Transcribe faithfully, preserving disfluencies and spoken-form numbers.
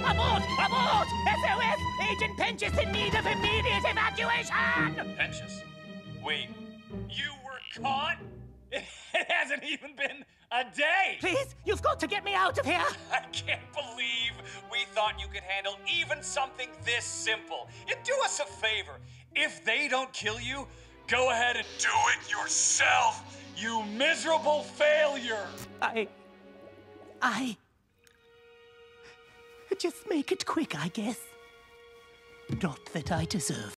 Abort! Abort! S O S! Agent Pentious in need of immediate evacuation! Pentious? Wait, you were caught? It hasn't even been a day! Please, you've got to get me out of here! I can't believe we thought you could handle even something this simple. And do us a favor. If they don't kill you, go ahead and do it yourself, you miserable failure! I... I... Just make it quick, I guess. Not that I deserve